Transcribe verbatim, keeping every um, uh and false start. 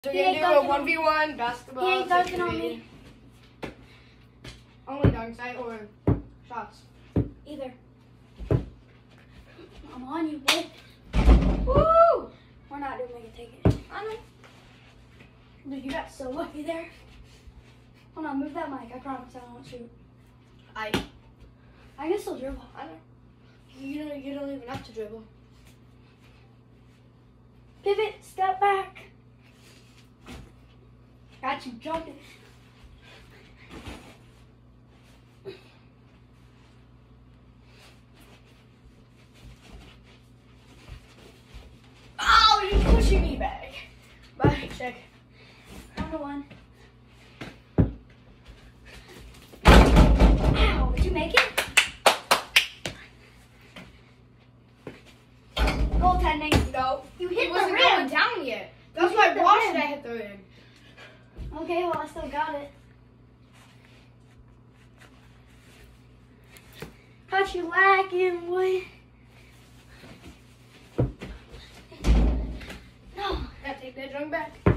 So He you're ain't gonna do a dunking one v one basketball. He ain't dunking on me. Only dunks, right? Or shots? Either. I'm on you, boy. Woo! We're not doing make it take it. I know. Dude, you got so lucky there. Hold on, move that mic. I promise I won't shoot. I I can still dribble. I know. You don't you don't even have to dribble. Pivot, step back. Got you jumping. Oh, you're pushing me back. Bye, check. One to one. Ow, did you make it? Goaltending. No. You He hit the wasn't rim. going down yet. That's You why hit the why rim. should I hit the rim? Okay, well, I still got it. Caught you lacking, boy. No. Gotta take that drunk back.